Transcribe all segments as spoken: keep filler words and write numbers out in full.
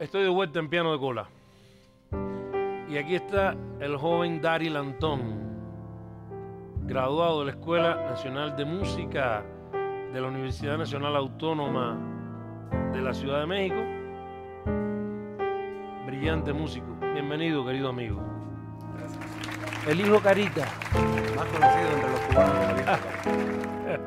Estoy de vuelta en Piano de Cola. Y aquí está el joven Daryl Antón, graduado de la Escuela Nacional de Música de la Universidad Nacional Autónoma de la Ciudad de México. Brillante músico. Bienvenido, querido amigo. Gracias. El hijo Carita. Más conocido entre los cubanos como el hijo Carita.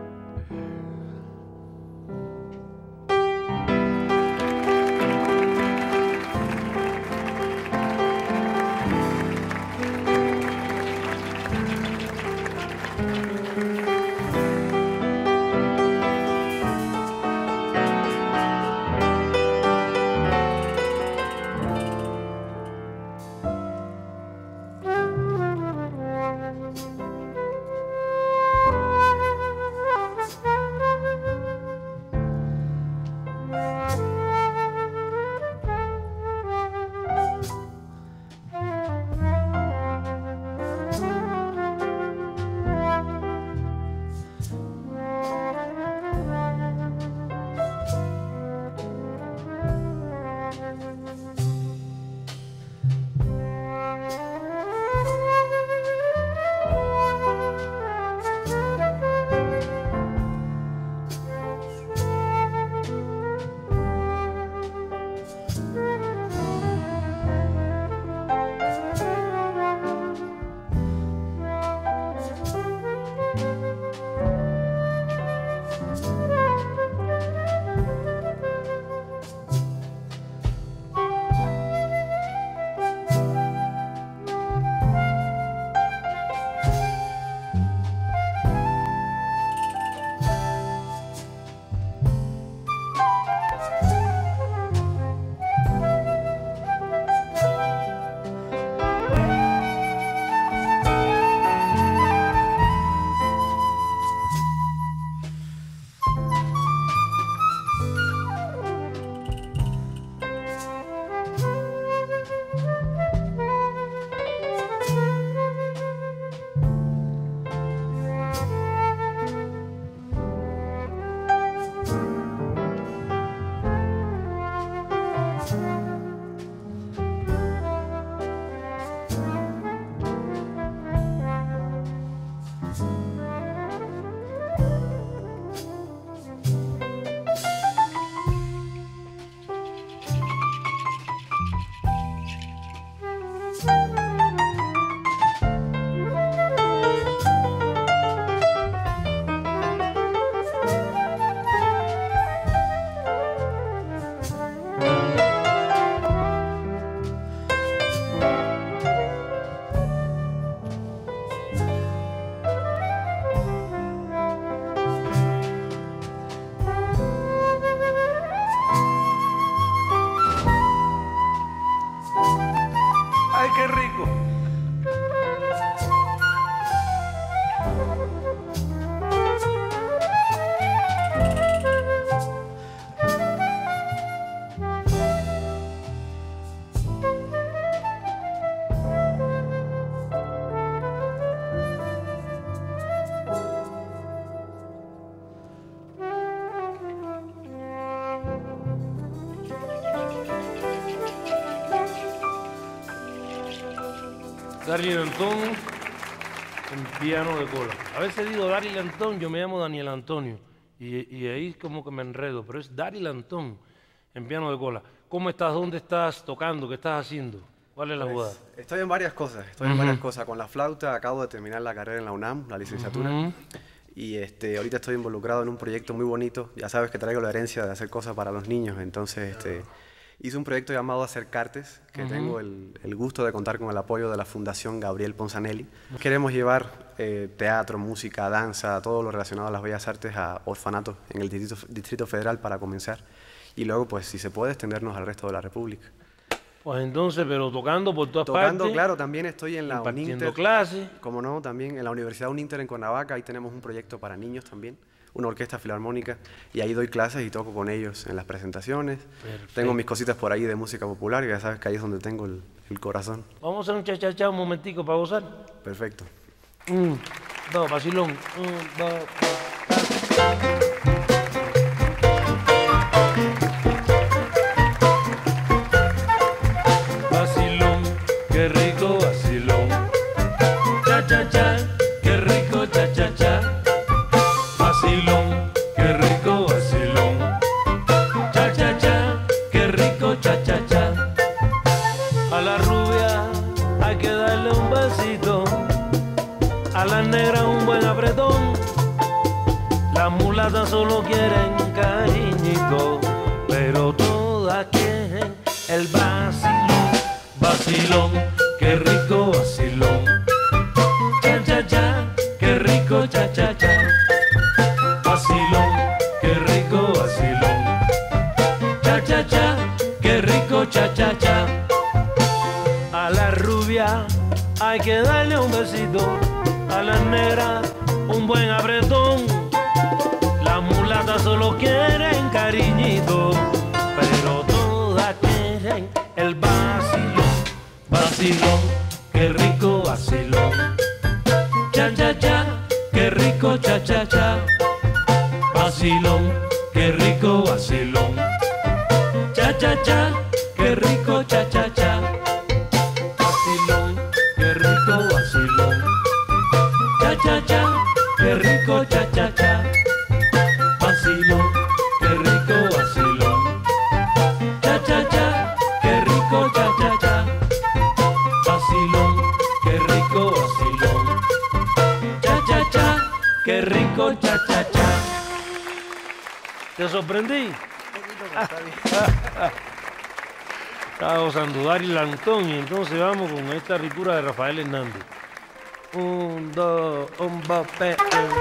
¡Qué rico! Daryl Antón en Piano de Cola. A veces digo Daryl Antón, yo me llamo Daniel Antonio. Y, y ahí como que me enredo, pero es Daryl Antón en Piano de Cola. ¿Cómo estás? ¿Dónde estás tocando? ¿Qué estás haciendo? ¿Cuál es la Pues, jugada? estoy en varias cosas, estoy uh-huh. en varias cosas. Con la flauta acabo de terminar la carrera en la UNAM, la licenciatura. Uh-huh. Y este, ahorita estoy involucrado en un proyecto muy bonito. Ya sabes que traigo la herencia de hacer cosas para los niños, entonces este, hice un proyecto llamado Acercartes, que uh-huh. tengo el, el gusto de contar con el apoyo de la Fundación Gabriel Ponzanelli. Queremos llevar eh, teatro, música, danza, todo lo relacionado a las bellas artes a orfanatos en el Distrito, Distrito Federal para comenzar. Y luego, pues, si se puede, extendernos al resto de la República. Pues entonces, pero tocando por todas tocando, partes. Tocando, claro, también estoy en la impartiendo Uninter. clases. Como no, también en la Universidad Uninter en Cuernavaca, ahí tenemos un proyecto para niños también, una orquesta filarmónica, y ahí doy clases y toco con ellos en las presentaciones. Perfecto. Tengo mis cositas por ahí de música popular, y ya sabes que ahí es donde tengo el, el corazón. Vamos a hacer un cha-cha-cha un momentico para gozar. Perfecto. Un, dos, vacilón. Un, dos, tres. mulatas solo quieren cariñito, pero todas quieren el vacilón, vacilón, qué rico vacilón. Cha, cha, cha, qué rico cha, cha, cha. Vacilón, qué rico vacilón. Cha, cha, cha, qué rico cha, cha, cha. A la rubia hay que darle un besito, a la negra un buen apretón. Las mulatas solo quieren cariñito, pero todas quieren el vacilón, vacilón, qué rico vacilón. Cha, cha, cha, qué rico cha, cha, cha. Vacilón, qué rico vacilón. Cha, cha, cha, qué rico cha, cha, cha. Vacilón, qué rico vacilón. Cha, cha, cha, qué rico cha, cha, cha. Vacilón, qué rico vacilón. Cha, cha, cha, qué rico cha, cha, cha. Vacilón, qué rico vacilón. Cha, cha, cha, qué rico cha, cha, cha. ¿Te sorprendí? Estaba gozando Dari Lantón y entonces vamos con esta ricura de Rafael Hernández. Un, dos, un, dos, tres.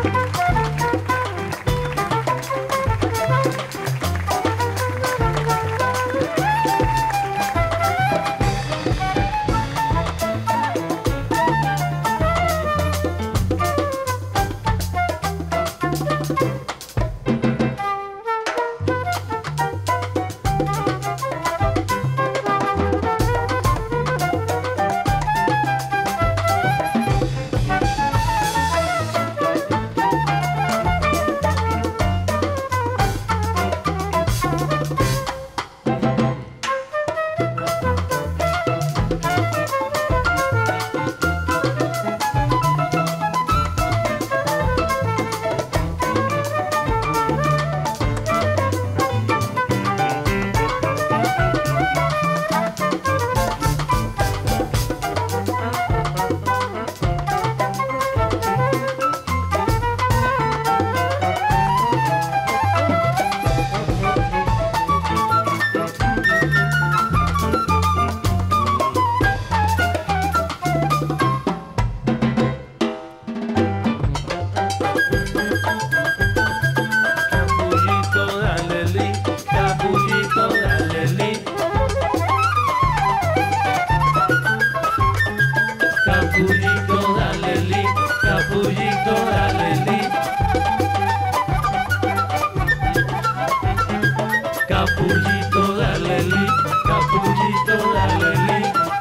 Capullito, dale li, capullito, dale li.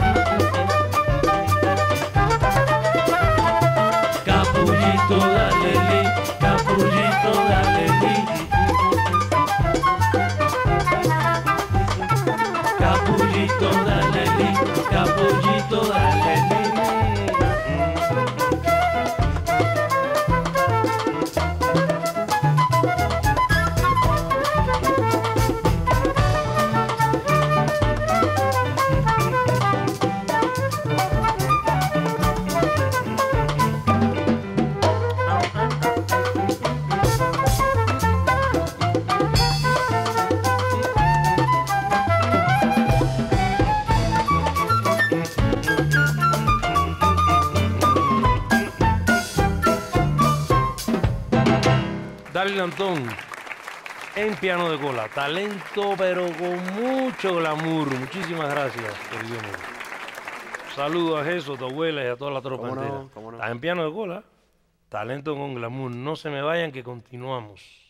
Capullito, dale li, capullito, dale li. Capullito, dale li, capullito, dale li. Dari Lantón en piano de cola, talento pero con mucho glamour. Muchísimas gracias, querido amigo. Saludos a Jesús, a tu abuela y a toda la tropa ¿Cómo no? entera. ¿Cómo no? Estás en piano de cola, talento con glamour. No se me vayan que continuamos.